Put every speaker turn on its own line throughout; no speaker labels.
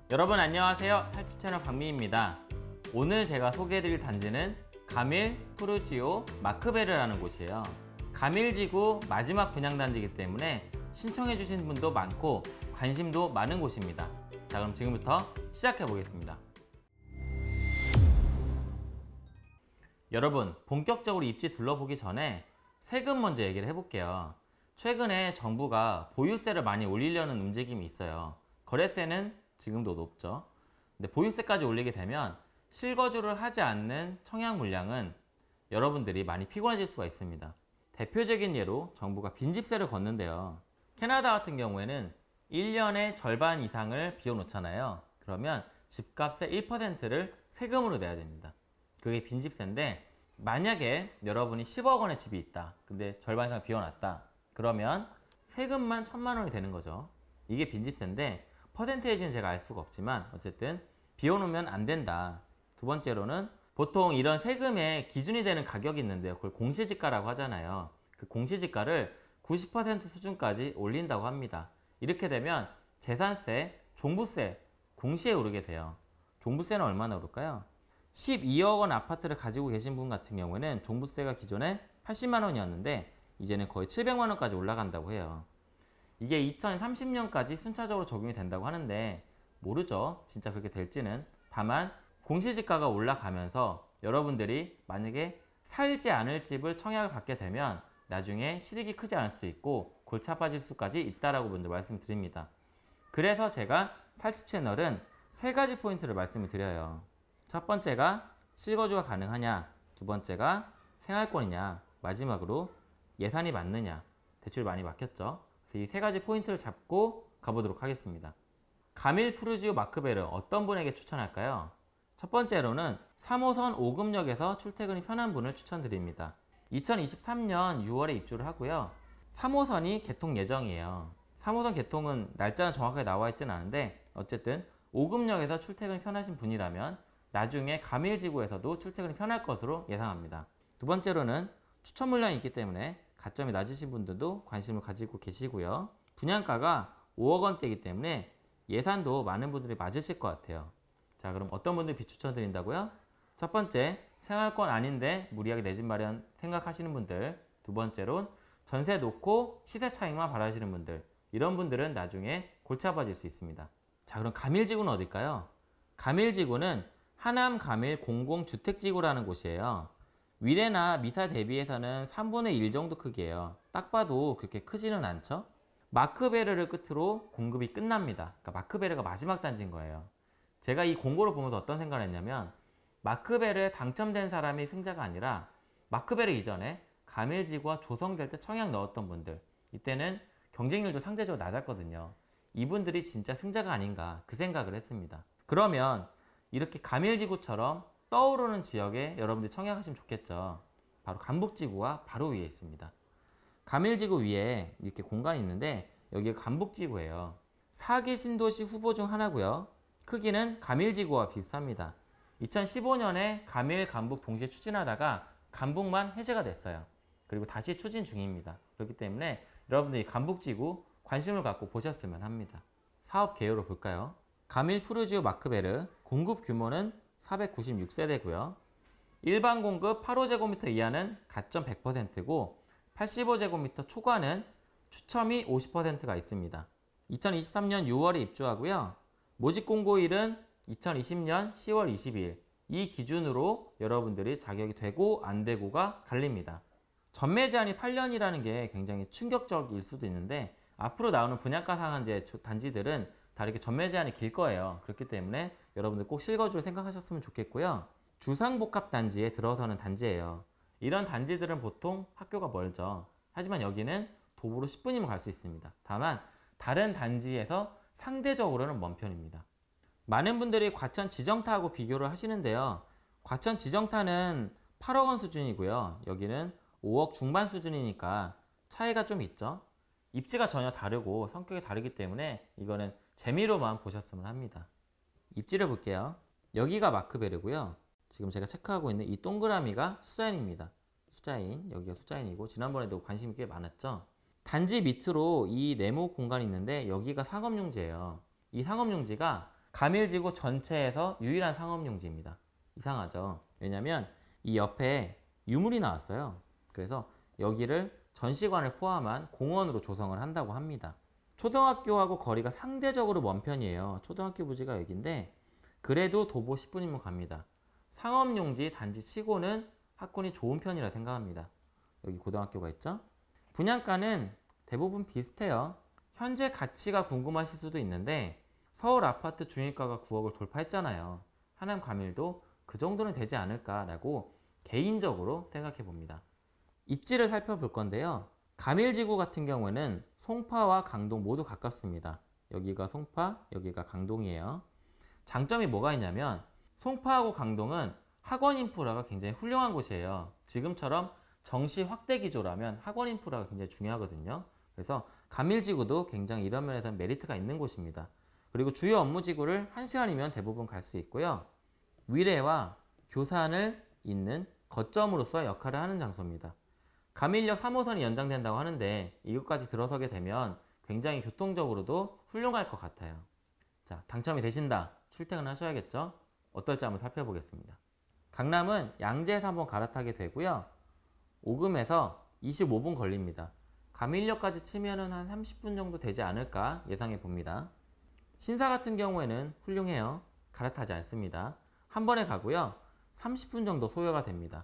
여러분 안녕하세요. 살집 채널 박미입니다. 오늘 제가 소개해드릴 단지는 가밀 푸르지오 마크베르라는 곳이에요. 가밀지구 마지막 분양단지이기 때문에 신청해주신 분도 많고 관심도 많은 곳입니다. 자, 그럼 지금부터 시작해 보겠습니다. 여러분, 본격적으로 입지 둘러보기 전에 세금 먼저 얘기를 해볼게요. 최근에 정부가 보유세를 많이 올리려는 움직임이 있어요. 거래세는 지금도 높죠. 근데 보유세까지 올리게 되면 실거주를 하지 않는 청약 물량은 여러분들이 많이 피곤해질 수가 있습니다. 대표적인 예로 정부가 빈집세를 걷는데요. 캐나다 같은 경우에는 1년의 절반 이상을 비워놓잖아요. 그러면 집값의 1%를 세금으로 내야 됩니다. 그게 빈집세인데, 만약에 여러분이 10억 원의 집이 있다. 근데 절반 이상 비워놨다. 그러면 세금만 1,000만 원이 되는 거죠. 이게 빈집세인데 퍼센테이지는 제가 알 수가 없지만 어쨌든 비워놓으면 안 된다. 두 번째로는 보통 이런 세금의 기준이 되는 가격이 있는데요. 그걸 공시지가라고 하잖아요. 그 공시지가를 90% 수준까지 올린다고 합니다. 이렇게 되면 재산세, 종부세 동시에 오르게 돼요. 종부세는 얼마나 오를까요? 12억 원 아파트를 가지고 계신 분 같은 경우에는 종부세가 기존에 80만 원이었는데 이제는 거의 700만 원까지 올라간다고 해요. 이게 2030년까지 순차적으로 적용이 된다고 하는데 모르죠. 진짜 그렇게 될지는. 다만 공시지가가 올라가면서 여러분들이 만약에 살지 않을 집을 청약을 받게 되면 나중에 실익이 크지 않을 수도 있고 골치 아파질 수까지 있다라고 먼저 말씀드립니다. 그래서 제가 살집 채널은 세 가지 포인트를 말씀을 드려요. 첫 번째가 실거주가 가능하냐, 두 번째가 생활권이냐, 마지막으로 예산이 맞느냐. 대출 많이 막혔죠. 그래서 이 세 가지 포인트를 잡고 가보도록 하겠습니다. 가밀 푸르지오 마크베르 어떤 분에게 추천할까요? 첫 번째로는 3호선 오금역에서 출퇴근이 편한 분을 추천드립니다. 2023년 6월에 입주를 하고요. 3호선이 개통 예정이에요. 3호선 개통은 날짜는 정확하게 나와 있지는 않은데 어쨌든 오금역에서 출퇴근이 편하신 분이라면 나중에 가밀지구에서도 출퇴근이 편할 것으로 예상합니다. 두 번째로는 추천 물량이 있기 때문에 가점이 낮으신 분들도 관심을 가지고 계시고요. 분양가가 5억 원대이기 때문에 예산도 많은 분들이 맞으실 것 같아요. 자, 그럼 어떤 분들 비추천드린다고요? 첫 번째, 생활권 아닌데 무리하게 내 집 마련 생각하시는 분들. 두 번째론 전세 놓고 시세 차익만 바라시는 분들. 이런 분들은 나중에 골치 아파질 수 있습니다. 자, 그럼 가밀지구는 어딜까요? 가밀지구는 하남 가밀 공공주택지구라는 곳이에요. 위례나 미사 대비해서는 3분의 1 정도 크기예요. 딱 봐도 그렇게 크지는 않죠? 마크베르를 끝으로 공급이 끝납니다. 그러니까 마크베르가 마지막 단지인 거예요. 제가 이 공고를 보면서 어떤 생각을 했냐면 마크베르에 당첨된 사람이 승자가 아니라 마크베르 이전에 가밀지구가 조성될 때 청약 넣었던 분들, 이때는 경쟁률도 상대적으로 낮았거든요. 이분들이 진짜 승자가 아닌가 그 생각을 했습니다. 그러면 이렇게 가밀지구처럼 떠오르는 지역에 여러분들이 청약하시면 좋겠죠. 바로 간북지구가 바로 위에 있습니다. 가밀지구 위에 이렇게 공간이 있는데 여기가 간북지구예요. 4기 신도시 후보 중 하나고요. 크기는 가밀지구와 비슷합니다. 2015년에 가밀, 간북 동시에 추진하다가 간북만 해제가 됐어요. 그리고 다시 추진 중입니다. 그렇기 때문에 여러분들이 간북지구 관심을 갖고 보셨으면 합니다. 사업 개요로 볼까요? 가밀 푸르지오 마크베르 공급 규모는 496세대고요. 일반 공급 8호제곱미터 이하는 가점 100%고 85제곱미터 초과는 추첨이 50%가 있습니다. 2023년 6월에 입주하고요. 모집 공고일은 2020년 10월 22일. 이 기준으로 여러분들이 자격이 되고 안 되고가 갈립니다. 전매 제한이 8년이라는 게 굉장히 충격적일 수도 있는데 앞으로 나오는 분양가 상한제 단지들은 다 이렇게 전매 제한이 길 거예요. 그렇기 때문에 여러분들 꼭 실거주를 생각하셨으면 좋겠고요. 주상복합단지에 들어서는 단지예요. 이런 단지들은 보통 학교가 멀죠. 하지만 여기는 도보로 10분이면 갈 수 있습니다. 다만 다른 단지에서 상대적으로는 먼 편입니다. 많은 분들이 과천 지정타하고 비교를 하시는데요. 과천 지정타는 8억 원 수준이고요. 여기는 5억 중반 수준이니까 차이가 좀 있죠. 입지가 전혀 다르고 성격이 다르기 때문에 이거는 재미로만 보셨으면 합니다. 입지를 볼게요. 여기가 마크베르고요. 지금 제가 체크하고 있는 이 동그라미가 숫자인입니다. 숫자인, 여기가 숫자인이고 지난번에도 관심이 꽤 많았죠. 단지 밑으로 이 네모 공간이 있는데 여기가 상업용지예요. 이 상업용지가 가밀지구 전체에서 유일한 상업용지입니다. 이상하죠? 왜냐면 이 옆에 유물이 나왔어요. 그래서 여기를 전시관을 포함한 공원으로 조성을 한다고 합니다. 초등학교하고 거리가 상대적으로 먼 편이에요. 초등학교 부지가 여기인데 그래도 도보 10분이면 갑니다. 상업용지 단지 치고는 학군이 좋은 편이라 생각합니다. 여기 고등학교가 있죠? 분양가는 대부분 비슷해요. 현재 가치가 궁금하실 수도 있는데 서울 아파트 중위가가 9억을 돌파했잖아요. 하남 가밀도 그 정도는 되지 않을까라고 개인적으로 생각해 봅니다. 입지를 살펴볼 건데요. 가밀지구 같은 경우에는 송파와 강동 모두 가깝습니다. 여기가 송파, 여기가 강동이에요. 장점이 뭐가 있냐면 송파하고 강동은 학원 인프라가 굉장히 훌륭한 곳이에요. 지금처럼 정시 확대 기조라면 학원 인프라가 굉장히 중요하거든요. 그래서 가밀지구도 굉장히 이런 면에서는 메리트가 있는 곳입니다. 그리고 주요 업무지구를 1시간이면 대부분 갈 수 있고요. 위례와 교산을 잇는 거점으로서 역할을 하는 장소입니다. 가밀역 3호선이 연장된다고 하는데 이것까지 들어서게 되면 굉장히 교통적으로도 훌륭할 것 같아요. 자, 당첨이 되신다. 출퇴근하셔야겠죠? 어떨지 한번 살펴보겠습니다. 강남은 양재에서 한번 갈아타게 되고요. 오금에서 25분 걸립니다. 가밀역까지 치면은 한 30분 정도 되지 않을까 예상해 봅니다. 신사 같은 경우에는 훌륭해요. 갈아타지 않습니다. 한 번에 가고요. 30분 정도 소요가 됩니다.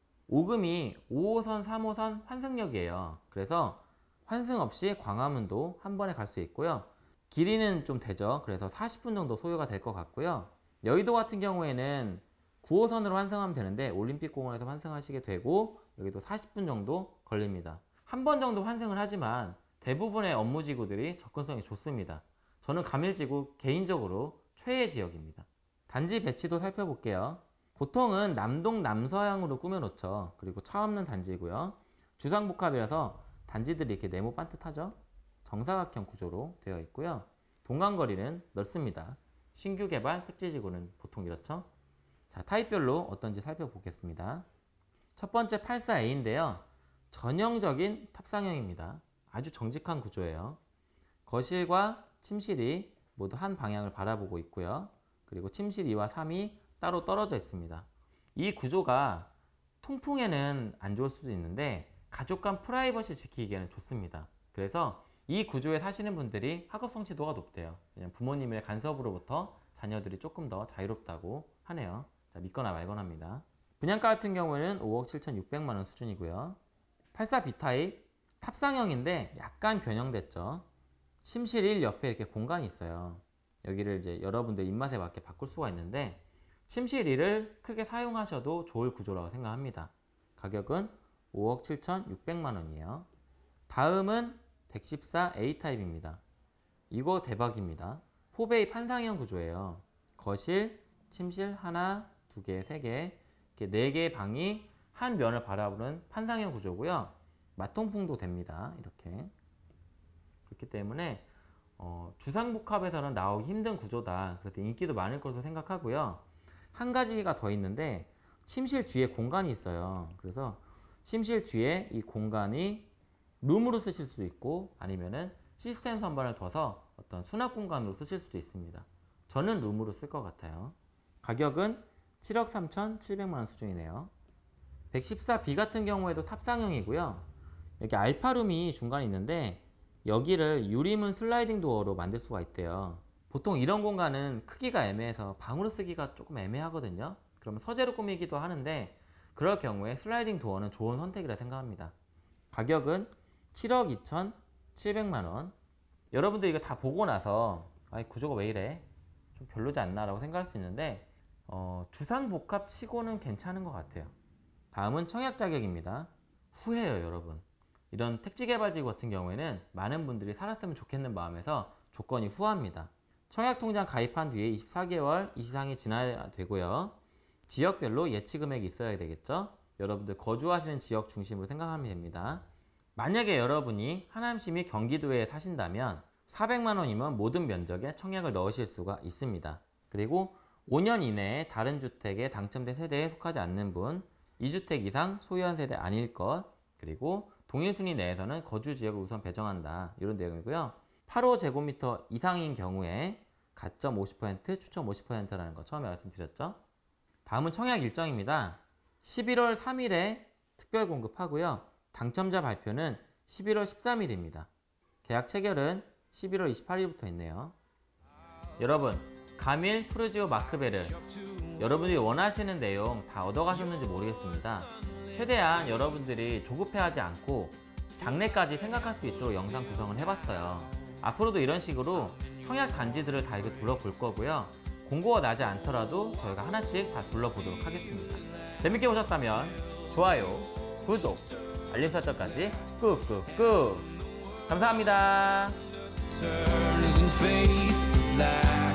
오금이 5호선, 3호선 환승역이에요. 그래서 환승 없이 광화문도 한 번에 갈 수 있고요. 길이는 좀 되죠. 그래서 40분 정도 소요가 될 것 같고요. 여의도 같은 경우에는 9호선으로 환승하면 되는데 올림픽공원에서 환승하시게 되고 여기도 40분 정도 걸립니다. 한 번 정도 환승을 하지만 대부분의 업무지구들이 접근성이 좋습니다. 저는 가밀지구 개인적으로 최애 지역입니다. 단지 배치도 살펴볼게요. 보통은 남동 남서향으로 꾸며놓죠. 그리고 차 없는 단지고요. 주상복합이라서 단지들이 이렇게 네모 반듯하죠. 정사각형 구조로 되어 있고요. 동간거리는 넓습니다. 신규 개발 택지지구는 보통 이렇죠. 자, 타입별로 어떤지 살펴보겠습니다. 첫 번째 84A인데요. 전형적인 탑상형입니다. 아주 정직한 구조예요. 거실과 침실이 모두 한 방향을 바라보고 있고요. 그리고 침실 2와 3이 따로 떨어져 있습니다. 이 구조가 통풍에는 안 좋을 수도 있는데 가족 간 프라이버시 지키기에는 좋습니다. 그래서 이 구조에 사시는 분들이 학업 성취도가 높대요. 왜냐면 부모님의 간섭으로부터 자녀들이 조금 더 자유롭다고 하네요. 자, 믿거나 말거나입니다. 분양가 같은 경우에는 5억 7,600만 원 수준이고요. 84B 타입 탑상형인데 약간 변형됐죠. 침실 1 옆에 이렇게 공간이 있어요. 여기를 이제 여러분들 입맛에 맞게 바꿀 수가 있는데 침실 1을 크게 사용하셔도 좋을 구조라고 생각합니다. 가격은 5억 7,600만 원이에요. 다음은 114A 타입입니다. 이거 대박입니다. 4베이 판상형 구조예요. 거실, 침실 하나, 두 개, 세 개, 이렇게 4개의 방이 한 면을 바라보는 판상형 구조고요. 맞통풍도 됩니다. 이렇게. 그렇기 때문에 주상복합에서는 나오기 힘든 구조다. 그래서 인기도 많을 것으로 생각하고요. 한 가지가 더 있는데 침실 뒤에 공간이 있어요. 그래서 침실 뒤에 이 공간이 룸으로 쓰실 수도 있고 아니면은 시스템 선반을 둬서 어떤 수납 공간으로 쓰실 수도 있습니다. 저는 룸으로 쓸 것 같아요. 가격은 7억 3,700만 원 수준이네요. 114B 같은 경우에도 탑상형이고요. 여기 알파룸이 중간에 있는데 여기를 유리문 슬라이딩 도어로 만들 수가 있대요. 보통 이런 공간은 크기가 애매해서 방으로 쓰기가 조금 애매하거든요. 그러면 서재로 꾸미기도 하는데 그럴 경우에 슬라이딩 도어는 좋은 선택이라 생각합니다. 가격은 7억 2,700만 원. 여러분들 이거 다 보고 나서 구조가 왜 이래? 좀 별로지 않나? 라고 생각할 수 있는데 주상복합 치고는 괜찮은 것 같아요. 다음은 청약 자격입니다. 후해요, 여러분. 이런 택지개발지구 같은 경우에는 많은 분들이 살았으면 좋겠는 마음에서 조건이 후합니다. 청약통장 가입한 뒤에 24개월 이상이 지나야 되고요. 지역별로 예치 금액이 있어야 되겠죠. 여러분들 거주하시는 지역 중심으로 생각하면 됩니다. 만약에 여러분이 하남시 및 경기도에 사신다면 400만 원이면 모든 면적에 청약을 넣으실 수가 있습니다. 그리고 5년 이내에 다른 주택에 당첨된 세대에 속하지 않는 분, 2주택 이상 소유한 세대 아닐 것, 그리고 동일순위 내에서는 거주 지역을 우선 배정한다. 이런 내용이고요. 85제곱미터 이상인 경우에 가점 50%, 추첨 50%라는 거 처음에 말씀드렸죠. 다음은 청약 일정입니다. 11월 3일에 특별 공급하고요. 당첨자 발표는 11월 13일입니다. 계약 체결은 11월 28일부터 있네요. 여러분, 가밀, 푸르지오, 마크베르 여러분들이 원하시는 내용 다 얻어가셨는지 모르겠습니다. 최대한 여러분들이 조급해하지 않고 장래까지 생각할 수 있도록 영상 구성을 해봤어요. 앞으로도 이런 식으로 청약 단지들을 다 이렇게 둘러볼 거고요. 공고가 나지 않더라도 저희가 하나씩 다 둘러보도록 하겠습니다. 재밌게 보셨다면 좋아요, 구독, 알림 설정까지 꾹꾹꾹 감사합니다.